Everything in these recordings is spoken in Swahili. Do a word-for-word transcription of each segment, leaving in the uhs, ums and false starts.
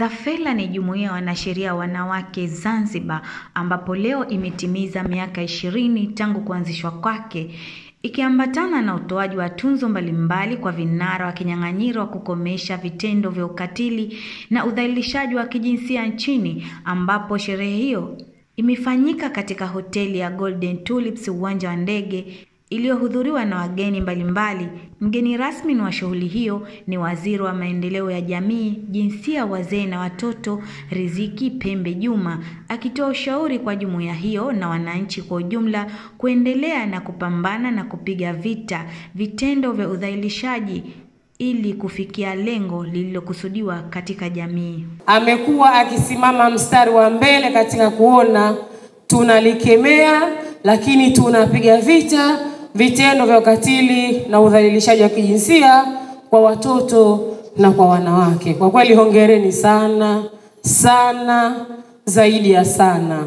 Zafela ni jumuiya ya wanasheria wanawake Zanzibar ambapo leo imetimiza miaka ishirini tangu kuanzishwa kwake, ikiambatana na utoaji wa tunzo mbalimbali kwa vinara wa kinyang'anyiro wa kukomesha vitendo vya ukatili na udhalilishaji wa kijinsia nchini, ambapo sherehe hiyo imefanyika katika hoteli ya Golden Tulips uwanja wa ndege iliyohudhuriwa na wageni mbalimbali. Mgeni rasmi wa shughuli hiyo ni Waziri wa Maendeleo ya Jamii, Jinsia, Wazee na Watoto, Riziki Pembe Juma, akitoa ushauri kwa jumuiya hiyo na wananchi kwa ujumla kuendelea na kupambana na kupiga vita vitendo vya udhalilishaji ili kufikia lengo lililokusudiwa katika jamii. Amekuwa akisimama mstari wa mbele katika kuona tunalikemea lakini tunapiga vita vitendo vya ukatili na udhalilishaji wa kijinsia kwa watoto na kwa wanawake. Kwa kweli hongereni sana sana zaidi ya sana.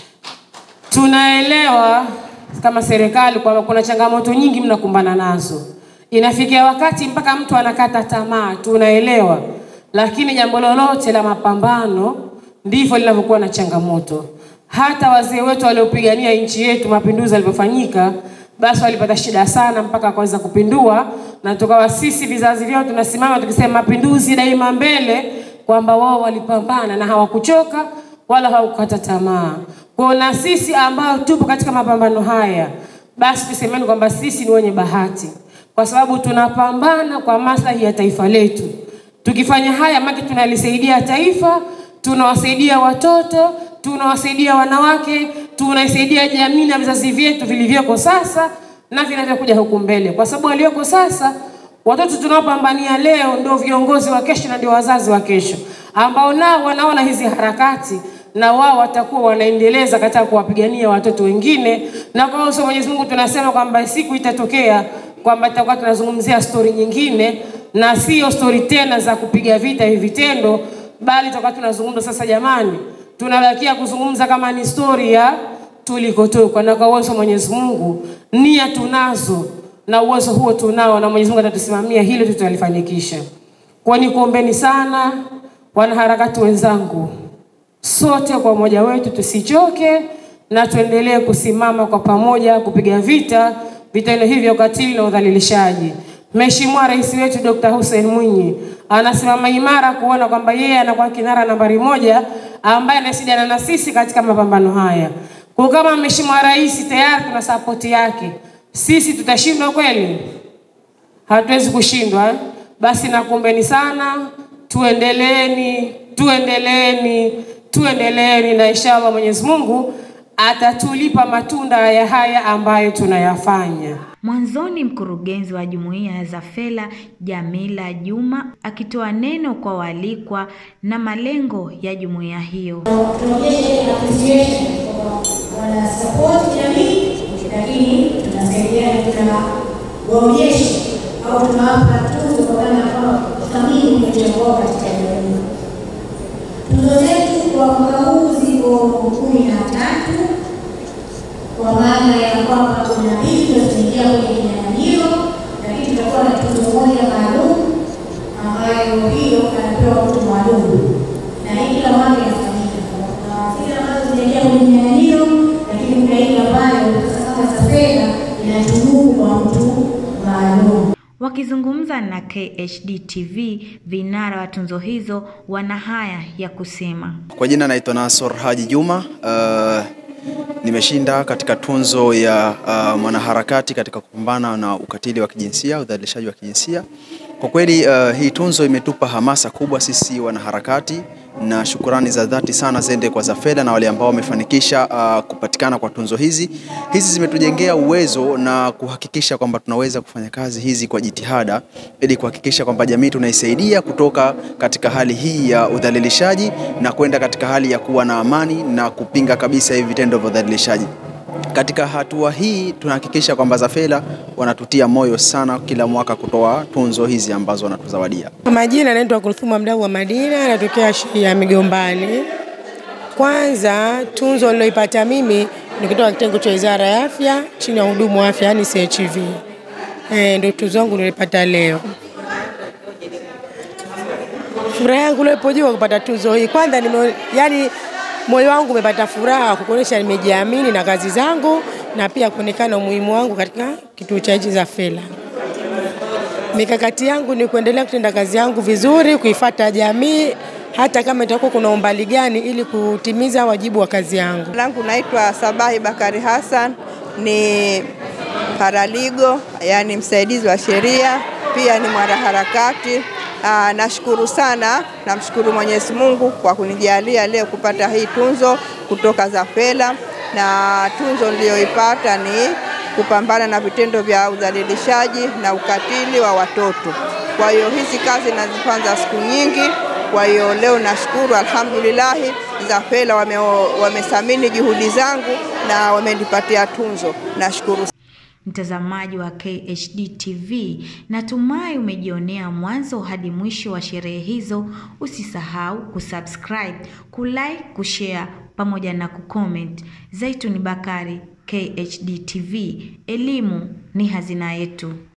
Tunaelewa kama serikali kwamba kuna changamoto nyingi mnakumbana nazo. Inafikia wakati mpaka mtu anakata tamaa, tunaelewa. Lakini jambo lolote la mapambano ndivyo linavyokuwa na changamoto. Hata wazee wetu waliopigania nchi yetu mapinduzi yalipofanyika, basi walipata shida sana mpaka kuanza kupindua, na tukawa sisi vizazi vyao tunasimama tukisema mapinduzi daima mbele, kwamba wao walipambana na hawakuchoka wala hawakukata tamaa. Kwa na sisi ambao tupo katika mapambano haya, basi tusemeni kwamba sisi ni wenye bahati, kwa sababu tunapambana kwa maslahi ya taifa letu. Tukifanya haya maki tunalisaidia taifa, tunawasaidia watoto, tunawasaidia wanawake, tunasaidia jamii na vizazi vyetu vilivyoko sasa na vinavyokuja huku mbele. Kwa sababu walioko sasa, watoto tunaopambania leo ndio viongozi wa kesho na ndio wazazi wa kesho, ambao nao wanaona hizi harakati na wao watakuwa wanaendeleza katika kuwapigania watoto wengine. Na kwa hiyo Mwenyezi Mungu tunasema kwamba siku itatokea kwamba tutakuwa tunazungumzia story nyingine na sio story tena za kupiga vita hivi vitendo, bali tutakuwa tunazungumza sasa, jamani, tunabakia kuzungumza kama ni story ya tulikotoka. Na kwa uwezo Mwenyezi Mungu nia tunazo na uwezo huo tunao, na Mwenyezi Mungu atatusimamia hilo tutalifanikisha. Kwa ni kuombeni sana wanaharakati wenzangu, sote kwa moja wetu tusichoke na tuendelee kusimama kwa pamoja kupiga vita vitendo hivyo ukatili na udhalilishaji. Mheshimiwa Rais wetu Dokta Hussein Mwinyi anasimama imara kuona kwamba yeye anakuwa kinara nambari moja ambaye anasaidiana na sisi katika mapambano haya. Kwa kama Mheshimiwa Rais tayari tuna support yake, sisi tutashindwa kweli? Hatuwezi kushindwa. Basi nakuombeni sana, tuendeleeni, tuendeleeni, tuendeleeni, na inshallah Mwenyezi Mungu atatulipa matunda ya haya ambayo tunayafanya. Mwanzoni mkurugenzi wa jumuiya ya Zafela Jamila Juma akitoa neno kwa walikwa na malengo ya jumuiya hiyo. Tunaonyesha appreciation kwa wana support jamii, lakini tunasaidia tunawaonyesha au tunawapa tuzo kwa maana kwamba thamini mchango wao katika jamii. Tuzo zetu kwa mwaka huu ziko kumi na tatu, kwa maana ya kwamba kuna vitu tunaingia kwenye kinyang'anyiro, lakini tutakuwa na tuzo moja maalum ambayo hiyo anapewa mtu maalum, na hii kila mwaka inafanyika. Na zile ambazo zinaingia kwenye kinyang'anyiro, lakini kuna ile ambayo kama Zafela inatunuku kwa mtu maalum. Wakizungumza na K H D T V, vinara wa tunzo hizo wana haya ya kusema. Kwa jina naitwa Nasor Haji Juma. Uh, nimeshinda katika tunzo ya uh, mwanaharakati katika kupambana na ukatili wa kijinsia, udhalilishaji wa kijinsia. Kwa kweli uh, hii tunzo imetupa hamasa kubwa sisi wanaharakati, na shukrani za dhati sana zende kwa Zafela na wale ambao wamefanikisha uh, kupatikana kwa tunzo hizi. Hizi zimetujengea uwezo na kuhakikisha kwamba tunaweza kufanya kazi hizi kwa jitihada ili kuhakikisha kwamba jamii tunaisaidia kutoka katika hali hii ya udhalilishaji na kwenda katika hali ya kuwa na amani na kupinga kabisa hivi vitendo vya udhalilishaji. Katika hatua hii tunahakikisha kwamba Zafela wanatutia moyo sana kila mwaka kutoa tunzo hizi ambazo wanatuzawadia. Kwa majina naitwa Kulthuma Mdau wa Madina, natokea shia Migombani. Kwanza tunzo niloipata mimi ni kutoka kitengo cha Wizara ya Afya chini ya hudumu wa afya, yani C H V. Eh, ndio tunzo yangu nilipata leo. Furaha yangu ilipojua kupata tuzo hii, kwanza nime, yani moyo wangu umepata furaha kuonesha nimejiamini na kazi zangu na pia kuonekana umuhimu wangu katika kituo cha hizi za Fela. Mikakati yangu ni kuendelea kutenda kazi yangu vizuri, kuifuata jamii hata kama itakuwa kuna umbali gani ili kutimiza wajibu wa kazi yangu. Langu naitwa Sabahi Bakari Hassan, ni paraligo, yani msaidizi wa sheria, pia ni mwanaharakati. Aa, nashukuru sana, namshukuru Mwenyezi Mungu kwa kunijalia leo kupata hii tunzo kutoka za Fela, na tunzo niliyoipata ni kupambana na vitendo vya udhalilishaji na ukatili wa watoto. Kwa hiyo hizi kazi nazifanya siku nyingi, kwa hiyo leo nashukuru alhamdulillah za Fela wamesamini wame juhudi zangu na wamenipatia tunzo. Nashukuru. Mtazamaji wa K H D T V, natumai umejionea mwanzo hadi mwisho wa sherehe hizo. Usisahau kusubscribe, kulike, kushare pamoja na kucomment. Zaituni Bakari, K H D T V, elimu ni hazina yetu.